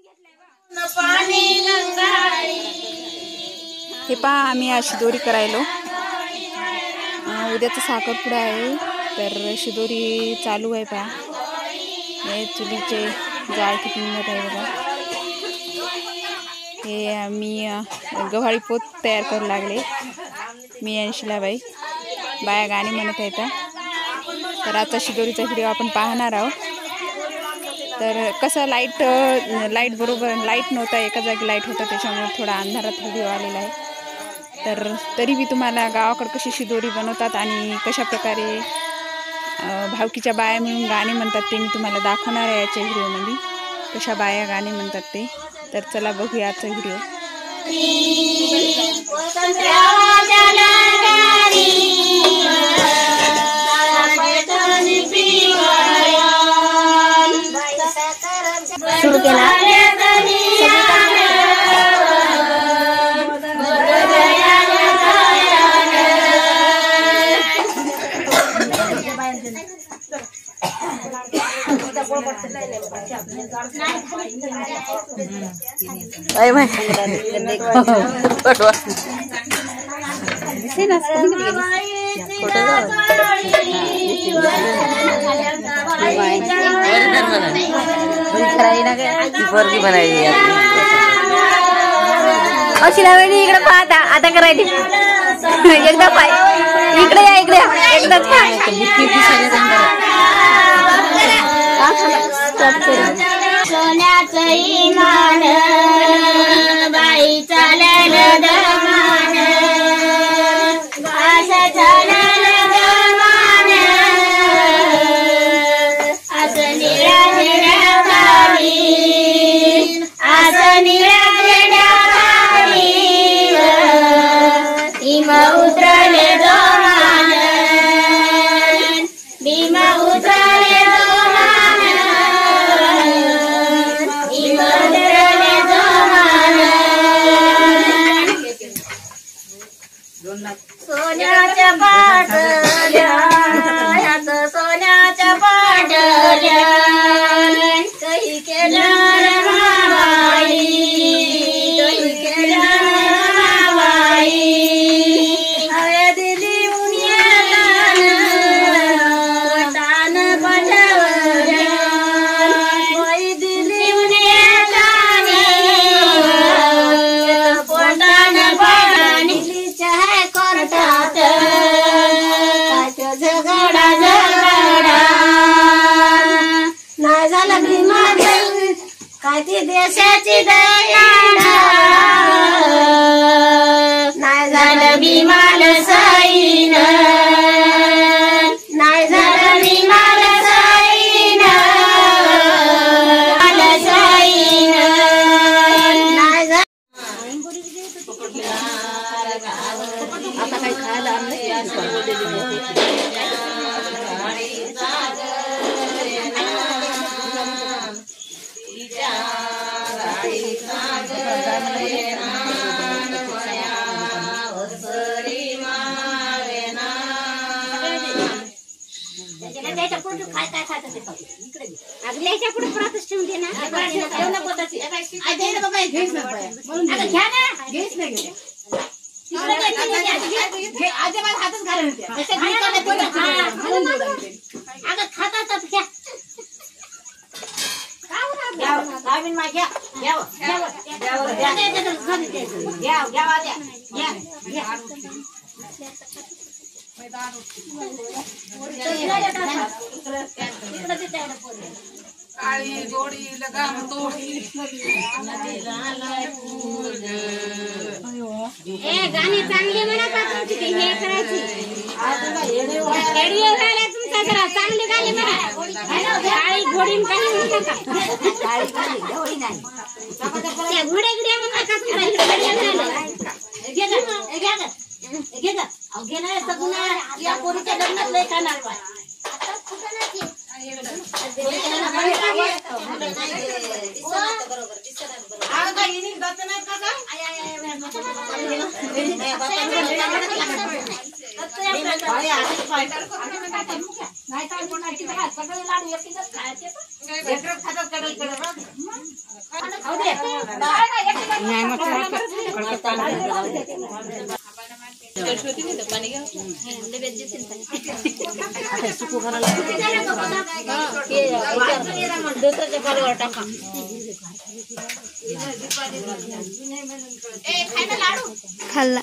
हे पहा आम्ही आज शिदोरी करायलो। उद्याचा साखरपुडा आहे तर शिदोरी चालू आहे। पहा हे चुलीचे जाळ किती निघत आहे बघा। हे आम्ही गव्हाळी पोत तयार करू लागले। मी आणि शिलाबाई बाया गाणी म्हणत आहेत। तर आता शिदोरीचा व्हिडिओ आपण पाहणार आहोत। तर कसं लाईट बरोबर लाईट नव्हता, एका जागी लाईट होता त्याच्यामुळे थोडा अंधारात व्हिडिओ आलेला आहे। तर तरी मी तुम्हाला गावाकडे कशी शिदोरी बनवतात आणि कशा प्रकारे भावकीच्या बाया मिळून गाणे म्हणतात ते मी तुम्हाला दाखवणार आहे याच्या व्हिडिओमध्ये। कशा बाया गाणे म्हणतात ते, तर चला बघूया आजचा व्हिडिओ। सुरू केला शिलाबाई इकडे पाहता आता करायची एकदा पाय इकडे या इकडे एकदाच सोन्याचं इमान बाई चालल दमान असं चालल दमान असं निळ्या निळ्या खाली असं निळ्या निळ्या खाली भीमा उतरले दोमान भीमा उतरले सोन्याच्या पाटल्या सोन्याच्या पाटल्या काही केलं मावाई काही केलं मावाई हव्या दिली उन्यातान तान पटवल्या बाई दिली उन्यातान पोटान पाणी चहा करतात झगडा झगडा नाही झालं भीमा काय ती देशाची दयाळा नाही झालं भीमाल सैन नाही झालं भीमाल सैन सैन नाही झालं आता काही खायला अगल्याच्या पुढे परतच ठेवून दे ना हातच घालून खातात घ्या काळी गोडी लगाम तोडी गाणी चांगली म्हणा का तुमची ते हे करायची रेडिओ झाला तुमचा जरा चांगली गाणी म्हणा काळी घोडी काही म्हणू नका घोडी नाही त्या घोड्या गिड्या म्हणू नका तुमचा रेडिओ झाला घे गा घे ना सगुना या पोरीच्या लग्नात लय खाणार बाय खाल्ला